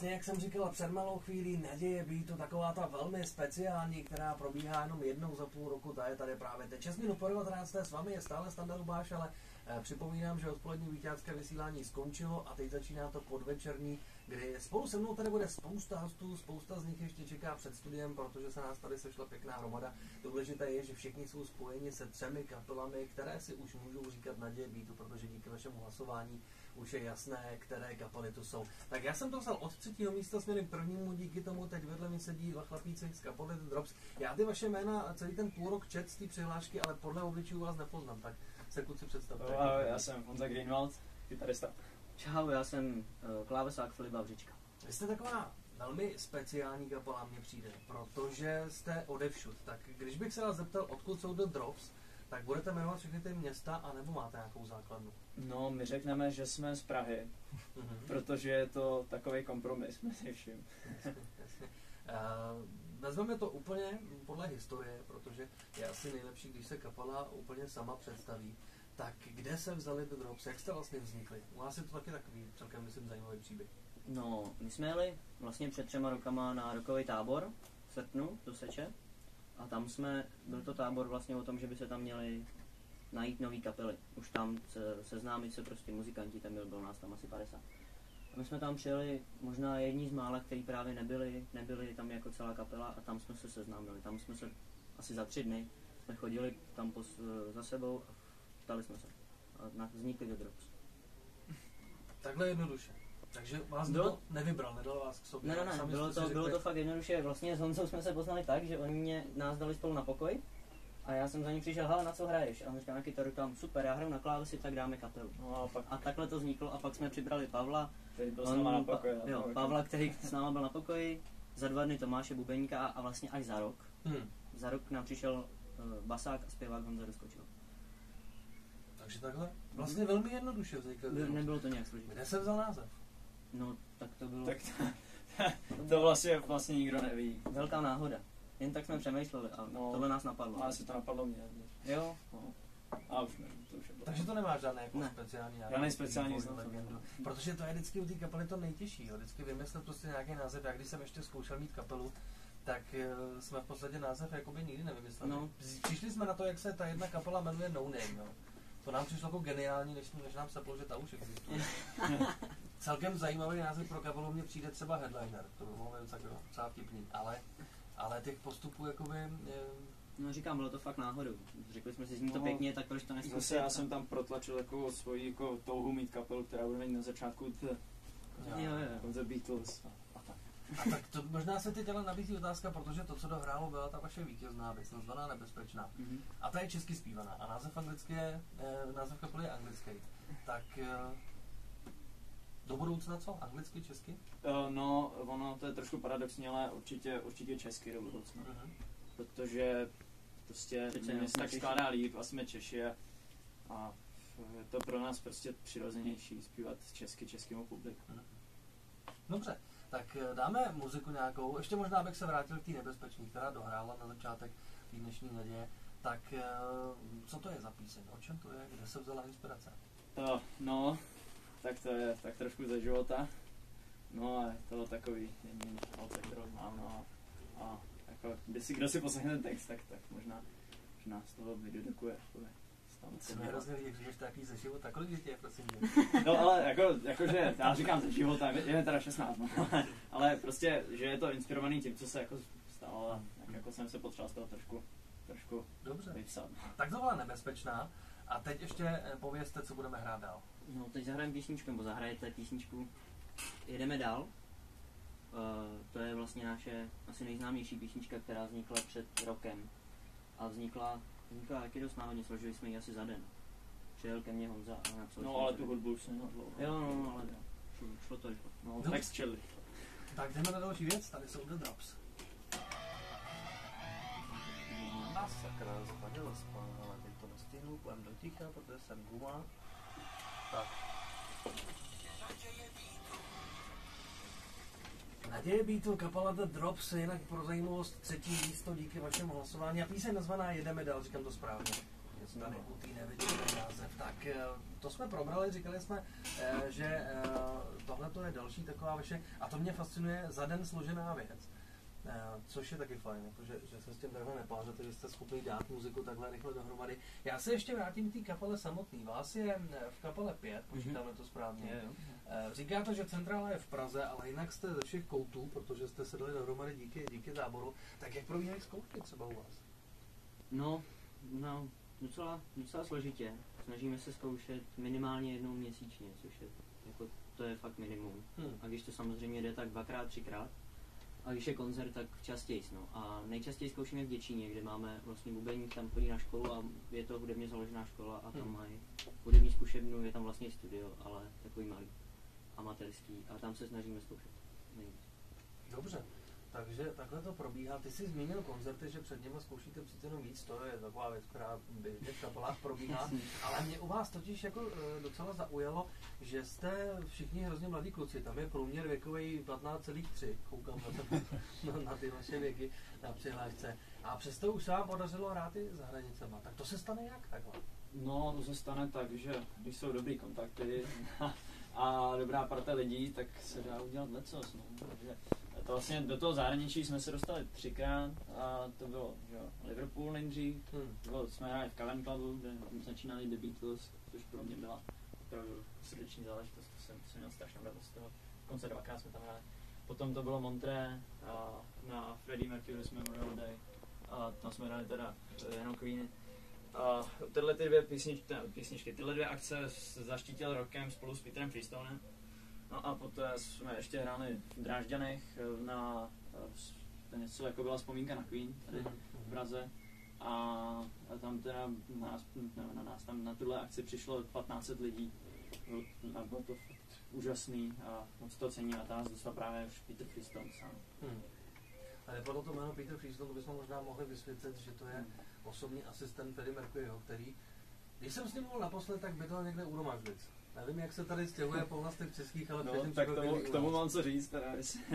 přesně jak jsem říkal před malou chvílí, Naděje Beatu, taková ta velmi speciální, která probíhá jenom jednou za půl roku, ta je tady právě teď 6 minut po 19. S vámi je stále Standa Rubáš, ale připomínám, že odpolední víťázské vysílání skončilo a teď začíná to podvečerní, kdy spolu se mnou tady bude spousta hostů, spousta z nich ještě čeká před studiem, protože se nás tady sešla pěkná hromada. Důležité je, že všichni jsou spojeni se 3 kapelami, které si už můžou říkat Naděje Beatu, protože díky vašemu hlasování už je jasné, které kapely to jsou. Tak já jsem to vzal od 3. místa směrem k 1. díky tomu teď vedle mě sedí 2 chlapíci z kapely The Drops. Já ty vaše jména celý ten půl rok čet z té přihlášky, ale podle obličejů vás nepoznám, tak se kluci představte. Já jsem Honza Greenwald, kytarista. Čau, já jsem klávesák Filip Vavřička. Vy jste taková velmi speciální kapela, mně přijde, protože jste odevšud. Tak když bych se vás zeptal, odkud jsou The Drops, tak budete jmenovat všechny ty města, anebo máte nějakou základnu? No, my řekneme, že jsme z Prahy, protože je to takový kompromis mezi vším. Vezmeme to úplně podle historie, protože je asi nejlepší, když se kapela úplně sama představí. Tak kde se vzali The Drops? Jak jste vlastně vznikli? U vás je to taky takový celkem, myslím, zajímavý příběh. No, my jsme jeli vlastně před 3 rokama na rokový tábor v srpnu do Seče. A tam byl to tábor vlastně o tom, že by se tam měli najít nový kapely. Už tam seznámit se prostě muzikanti, tam bylo nás tam asi 50. A my jsme tam přijeli možná jedni z mála, kteří právě nebyli tam jako celá kapela a tam jsme se seznámili. Tam jsme se asi za 3 dny jsme chodili tam za sebou a ptali jsme se. A vznikli The Drops. Takhle jednoduše. Takže vás nikdo nevybral, nedal vás k sobě. Ne, bylo to fakt jednoduše. Vlastně s Honzou jsme se poznali tak, že oni nás dali spolu na pokoj a já jsem za ním přišel, hele, na co hraješ? A on říkal na kytaru, tam super, já hraju na klávesi, tak dáme kapelu. No, a takhle to vzniklo a pak jsme přibrali Pavla. Který byl s náma na pokoji. Pavla, který s náma byl na pokoji, za 2 dny Tomáše Bubeníka a vlastně až za rok. Za rok nám přišel basák a zpěvák Honza doskočil. Takže takhle vlastně velmi jednoduše vznikl. Nebylo to nějak složité. Kde se vzal název? No, tak to bylo... Tak to vlastně nikdo neví. Velká náhoda. Jen tak jsme přemýšleli a tohle nás napadlo. A asi to napadlo mě. Jo. A už nevím, to už je bylo. Takže to nemá žádné jako speciální název. Žádný speciální legendu. Protože to je vždycky u té kapely to nejtěžší. Vždycky vymyslet prostě nějaký název. Já když jsem ještě zkoušel mít kapelu, tak jsme v podstatě název jakoby nikdy nevymysleli. No. Přišli jsme na to, jak se ta jedna kapela jmenuje No Name. No. To nám přišlo jako geniální, než nám seplo, že ta už existuje. Celkem zajímavý název pro kapelu mě přijde třeba Headliner, to by mohlo být docela vtipný, ale těch postupů jakoby... No říkám, bylo to fakt náhodou. Řekli jsme si, zní to pěkně, tak proč to nesmí. Zase já jsem tam protlačil takovou svoji jako touhu mít kapelu, která bude mít na začátku The Beatles. A tak to možná se teď ale nabízí otázka, protože to, co dohrálo, byla ta vaše vítězná věc, nazvaná Nebezpečná. A ta je česky zpívaná a název kapely je anglický. Tak do budoucna co? Anglicky, česky? No, ono to je trošku paradoxní, ale určitě česky do budoucna. Protože prostě mě se tak skládá líp a jsme Češi a je to pro nás prostě přirozenější zpívat českému publiku. Dobře. Tak dáme muziku nějakou, ještě možná bych se vrátil k té Nebezpečný, která dohrála na začátek té dnešní Naděje. Tak co to je za píseň? O čem to je? Kde se vzala inspirace? No, tak to je tak trošku ze života. No a je to takový jediný holce, kterou znám, no a jako, kdo si poslechne ten text, tak možná z toho vydedukuje. Co mě hrozně líbí, že takový ze života. Kolik dětí je, prosím tě? No ale jakože, já říkám ze života, je teda 16, no. Ale prostě, že je to inspirovaný tím, co se jako stalo a jako jsem se potřeboval z toho trošku dobře vypsat. Tak to byla Nebezpečná a teď ještě povězte, co budeme hrát dál. No teď zahrajeme písničku, nebo zahrajete písničku Jedeme dál. To je vlastně naše asi nejznámější písnička, která vznikla před rokem a vznikla taky dost náhodně, složili jsme ji asi za den. Přijel ke mně Honza a napsal. No ale tu hudbu už jsem dlouho. Jo, ale šlo to. No, text chili. Tak jdeme na další věc, tady jsou The Drops. Masakra, spadl spán, ale teď to nestihnu, půjdem do ticha, protože jsem guma. Tak. Naděje Beatu, kapela The Drops, jinak pro zajímavost 3. místo díky vašemu hlasování a píseň nazvaná Jedeme dál, říkám to správně. Tady u té neviděli název, tak Tak to jsme probrali, říkali jsme, že tohle to je další taková vaše, a to mě fascinuje, za den složená věc. Což je taky fajn, jako že se s tím takhle nepářete, že jste schopni dát muziku takhle rychle dohromady. Já se ještě vrátím k té kapele samotný. Vás je v kapele 5, počítáme to správně. Říkáte, že centrála je v Praze, ale jinak jste ze všech koutů, protože jste se dali dohromady díky táboru. Tak jak probíhají zkoušky třeba u vás? No, docela složitě. Snažíme se zkoušet minimálně jednou měsíčně, což je, jako, to je fakt minimum. A když to samozřejmě jde, tak 2x, 3x. A když je koncert, tak častěji. No. A nejčastěji zkoušíme v Děčíně, kde máme vlastně bubeník, tam chodí na školu a je to hudebně založená škola a tam mají hudební zkušebnu, je tam vlastně studio, ale takový malý, amatérský, a tam se snažíme zkoušet nejvíc. Dobře, takže takhle to probíhá. Ty jsi zmínil koncerty, že před nimi zkoušíte přece jenom víc, to je taková věc, která by v kapelách probíhá, ale mě u vás totiž jako docela zaujalo, že jste všichni hrozně mladí kluci, tam je průměr věkový 15,3, koukám na ty vaše věky na přihlášce, a přesto už se vám podařilo hrát i za hranicema, tak to se stane jak takhle? No, to se stane tak, že když jsou dobrý kontakty a dobrá parta lidí, tak se dá udělat lecos, no. Takže to vlastně do toho zahraničí jsme se dostali 3krát a to bylo, že Liverpool nejdřív, jsme hráli v Cavern Clubu, kde začínali The Beatles, což pro mě byla opravdu srdeční záležitost, to jsem měl strašnou radost z toho. Dokonce 2krát jsme tam hráli. Potom to bylo Montré a na Freddie Mercury's Memorial Day a tam jsme hráli teda jenom Queeny. A tyhle ty dvě písničky, tyhle dvě akce zaštítil rokem spolu s Petrem Freestonem. No a poté jsme ještě hráli v Drážďanech na něco, jako byla vzpomínka na Queen tady v Praze. A tam teda na tuhle akci přišlo 1500 lidí. Bylo to úžasný a moc to cení, a ta nás dostal právě už Peter Freestone sám. A nepadlo to jméno Peter Freestone, to bychom možná mohli vysvětlit, že to je osobní asistent Freddie Mercuryho, který, když jsem s ním mluvil naposled, tak bydlel někde u Romažlic. Nevím, jak se tady stěhuje po vlastech českých, ale no, tak k tomu mám co říct, teda,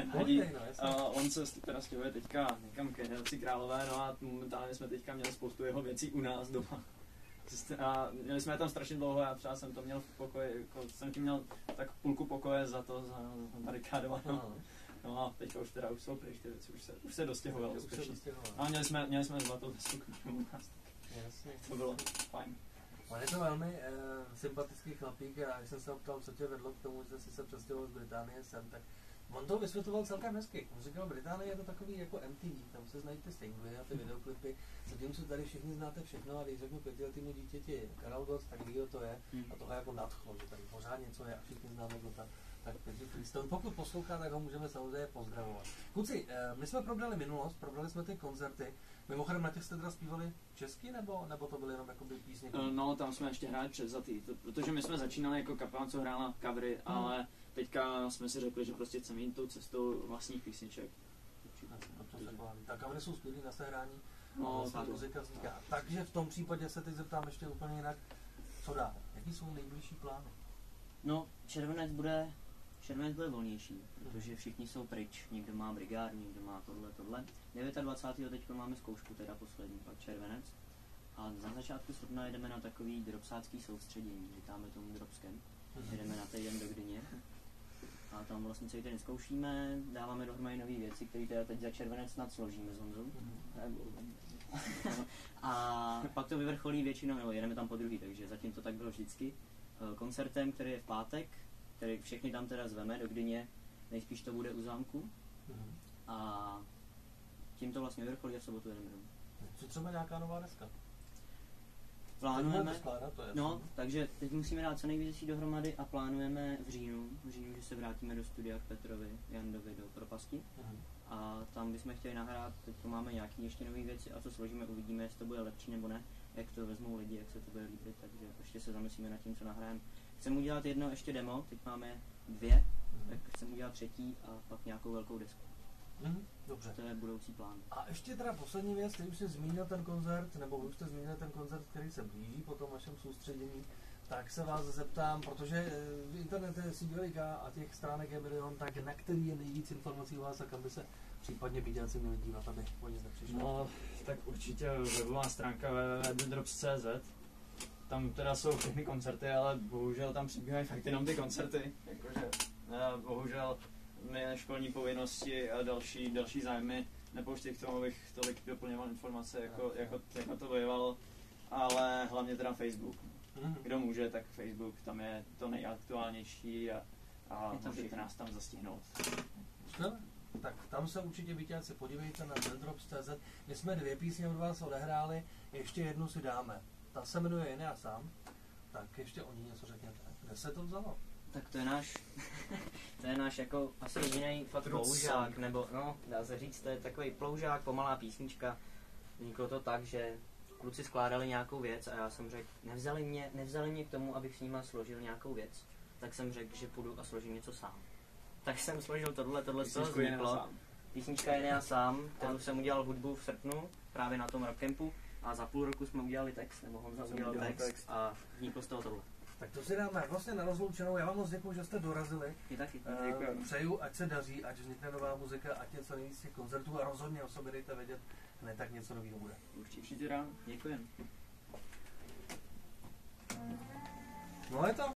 on se teda stěhuje teďka někam ke Hradci Králové, no a momentálně jsme teďka měli spoustu jeho věcí u nás doma. A měli jsme je tam strašně dlouho, já třeba jsem to měl v pokoji, jako jsem tím měl tak půlku pokoje za barikádovanou. No a teďka už jsou pryč ty věci, už se dostěhovalo úspěšně. No a měli jsme zlatou desku u nás. Jasně. To bylo fajn. On je to velmi sympatický chlapík, a když jsem se optal, co tě vedlo k tomu, že jsi se přestěhoval z Británie sem, tak on to vysvětloval celkem hezky. On říkal, Británie je to takový jako MTV, tam se znají ty singly a ty videoklipy, zatímco tady všichni znáte všechno, a když řeknu 5letýmu dítěti Karel Gott, tak ví, to je, a tohle jako nadchlo, že tady pořád něco je a všichni známe Gotta. Tak Petr Freestone, pokud poslouchá, tak ho můžeme samozřejmě pozdravovat. Kluci, my jsme probrali minulost, probrali jsme ty koncerty. Mimochodem, na těch jste teda zpívali česky, nebo to byly jenom jakoby písně? No, tam jsme ještě hráli převzatý, protože my jsme začínali jako kapela, co hrála covery, ale teďka jsme si řekli, že prostě chceme jít tou cestou vlastních písniček. Tak covery jsou skvělý na sehrání, no, vlastně muzika vzniká. Takže v tom případě se teď zeptám ještě úplně jinak, co dál? Jaký jsou nejbližší plány? No, červenec bude volnější, protože všichni jsou pryč, někdo má brigád, někdo má tohle. 29. teď máme zkoušku, teda poslední, pak červenec. A na začátku srpna jedeme na takový dropsácký soustředění, říkáme tomu dropskem. Jedeme na týden do Gdyně. A tam vlastně celý den zkoušíme, dáváme dohromady nové věci, které teda teď za červenec snad složíme s Honzou. A pak to vyvrcholí většinou, nebo jedeme tam po druhý, takže zatím to tak bylo vždycky. Koncertem, který je v pátek, který všechny tam teda zveme do Gdyně, nejspíš to bude u zámku. A tím to vlastně vyvrcholí a v sobotu jedeme domů. Co třeba nějaká nová deska? Plánujeme, no, takže teď musíme dát co nejvíc věcí dohromady a plánujeme v říjnu, že se vrátíme do studia k Petrovi Jandovi do Propasti. A tam bychom chtěli nahrát, teď máme nějaké ještě nové věci a co složíme, uvidíme, jestli to bude lepší nebo ne, jak to vezmou lidi, jak se to bude líbit, takže ještě se zamyslíme nad tím, co nahrajeme. Chceme udělat jedno ještě demo, teď máme 2, tak chceme udělat 3. a pak nějakou velkou desku. Dobře. To je budoucí plán. A ještě teda poslední věc, ty už jsi zmínil ten koncert, nebo vy už jste zmínil ten koncert, který se blíží po tom vašem soustředění, tak se vás zeptám, protože v internetu je CBLK a těch stránek je milion, tak na který je nejvíc informací o vás a kam by se případně vidělci měli dívat, aby o nic nepřišlo? No, tak určitě webová stránka www.drops.cz tam teda jsou všechny koncerty, ale bohužel tam přibývají fakt jenom ty koncerty. Jakože bohužel my školní povinnosti a další zájmy nepouštějí k tomu, abych tolik doplňoval informace, jako to bývalo, ale hlavně teda Facebook. Kdo může, tak Facebook, tam je to nejaktuálnější a můžete nás tam zastihnout. Tak tam se určitě vítězci podívejte na Deathrops.cz. My jsme 2 písně od vás odehráli, ještě jednu si dáme. Ta se jmenuje Jen já sám, tak ještě o ní něco řekněte. Kde se to vzalo? Tak to je náš jako asi jediný fakt ploužák, nebo no, dá se říct, to je takový ploužák, pomalá písnička. Vzniklo to tak, že kluci skládali nějakou věc a já jsem řekl, nevzali mě k tomu, abych s nima složil nějakou věc. Tak jsem řekl, že půjdu a složím něco sám. Tak jsem složil tohle co vzniklo. Písnička Jen já sám, kterou jsem udělal hudbu v srpnu, právě na tom rockcampu. A za půl roku jsme udělali text, nebo Honza udělal text a vzniklo z toho tohle. Tak to si dáme vlastně na rozloučenou. Já vám moc děkuju, že jste dorazili. Taky. Přeju, ať se daří, ať vznikne nová muzika, ať je co nejvíc těch koncertů a rozhodně o sobě dejte vědět, ne tak něco nového bude. Určitě rád. Děkujem. No je to.